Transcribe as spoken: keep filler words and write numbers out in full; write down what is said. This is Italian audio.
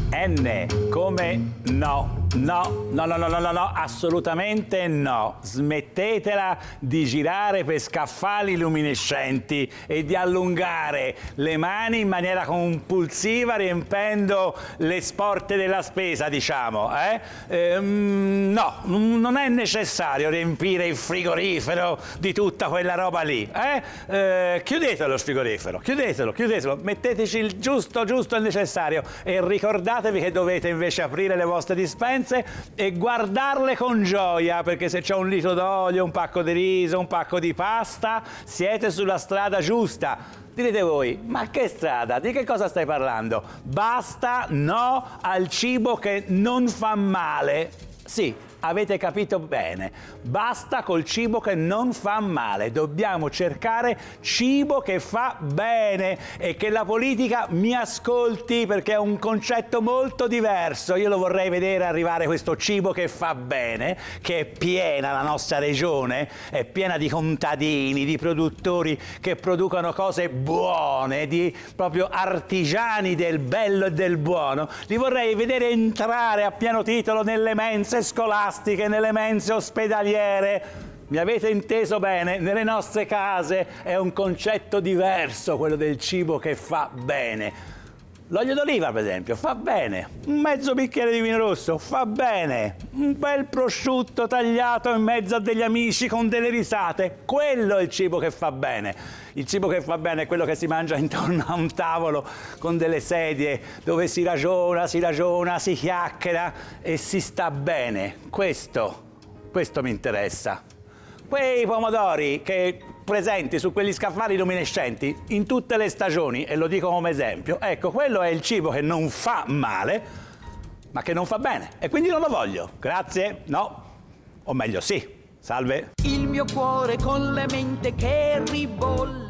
N come no. No, no, no, no, no, no, no, assolutamente no. Smettetela di girare per scaffali luminescenti e di allungare le mani in maniera compulsiva riempendo le sporte della spesa, diciamo. Eh? Ehm, no, non è necessario riempire il frigorifero di tutta quella roba lì. Eh? Eh, chiudetelo il frigorifero, chiudetelo, chiudetelo, metteteci il giusto, giusto e necessario e ricordatevi che dovete invece aprire le vostre dispense e guardarle con gioia, perché se c'è un litro d'olio, un pacco di riso, un pacco di pasta, siete sulla strada giusta. Direte voi, ma che strada? Di che cosa stai parlando? Basta no al cibo che non fa male. Sì, avete capito bene. Basta col cibo che non fa male. Dobbiamo cercare cibo che fa bene e che la politica mi ascolti, perché è un concetto molto diverso. Io lo vorrei vedere arrivare questo cibo che fa bene, che è piena la nostra regione, è piena di contadini, di produttori che producono cose buone, di proprio artigiani del bello e del buono. Li vorrei vedere entrare a pieno titolo nelle mense scolastiche, nelle mense ospedaliere. Mi avete inteso bene? Nelle nostre case è un concetto diverso quello del cibo che fa bene. L'olio d'oliva, per esempio, fa bene. Un mezzo bicchiere di vino rosso fa bene. Un bel prosciutto tagliato in mezzo a degli amici con delle risate. Quello è il cibo che fa bene. Il cibo che fa bene è quello che si mangia intorno a un tavolo con delle sedie dove si ragiona, si ragiona, si chiacchiera e si sta bene. Questo, questo mi interessa. Quei pomodori che presenti su quegli scaffali luminescenti in tutte le stagioni, e lo dico come esempio, ecco, quello è il cibo che non fa male, ma che non fa bene. E quindi non lo voglio. Grazie, no, o meglio sì. Salve. Il mio cuore con la mente che ribolle.